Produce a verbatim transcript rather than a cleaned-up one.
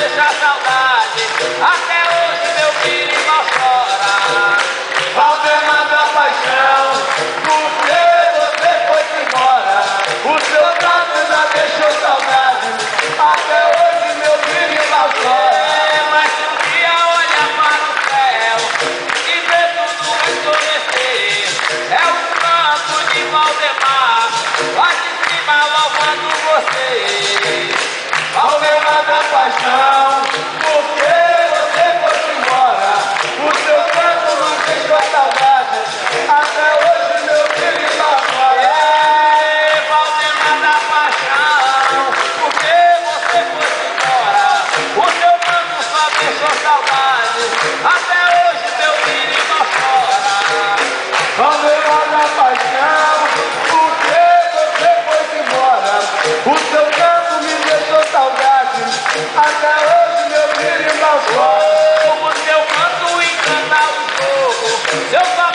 deixa saudade. Até hoje meu filho não chora. Valdemar da paixão, porque você foi-se embora. O seu canto já deixou saudade. Até hoje meu filho não chora. É, mas se um dia olha para o céu e vê tudo escurecer, é o canto de Valdemar lá de cima louvando você. Valdemar da paixão, porque você foi-se embora. O seu canto não deixou saudade. Até hoje meu filho não chora. É, Valdemar da paixão, porque você foi-se embora. O seu canto só deixou saudade. Até hoje meu filho não chora. Valdemar da paixão, porque você foi-se embora. O seu canto me deixou saudade. Até hoje meu filho não chora. O seu canto encanta o jogo. Seu